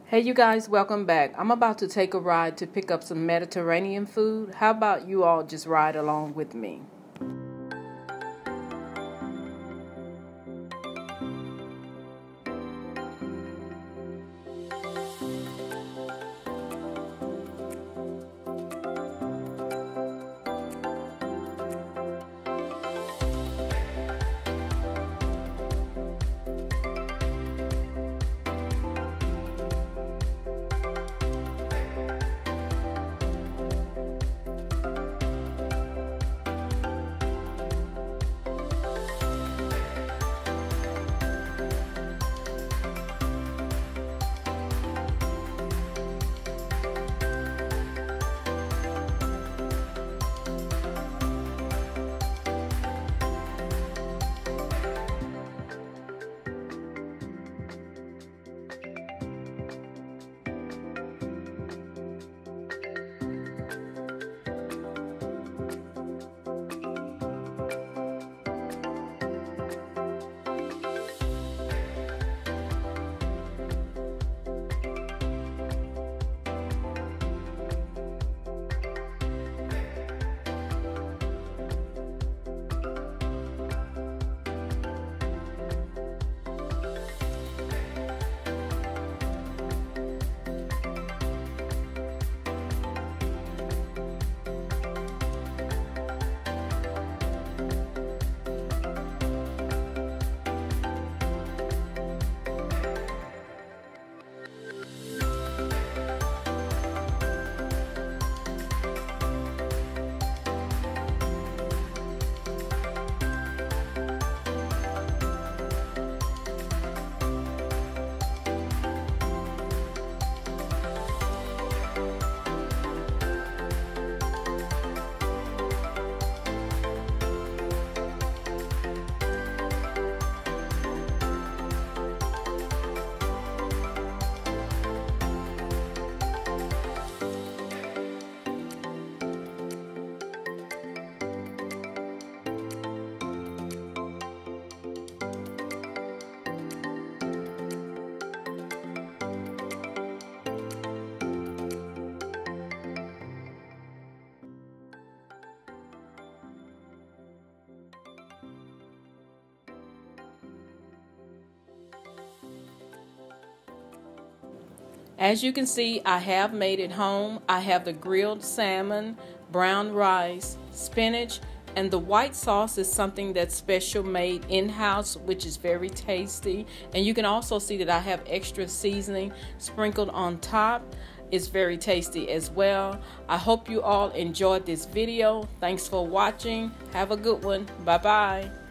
Hey you guys, welcome back. I'm about to take a ride to pick up some Mediterranean food. How about you all just ride along with me? As you can see, I have made it home. I have the grilled salmon, brown rice, spinach, and the white sauce is something that's special made in-house, which is very tasty. And you can also see that I have extra seasoning sprinkled on top. It's very tasty as well. I hope you all enjoyed this video. Thanks for watching. Have a good one. Bye-bye.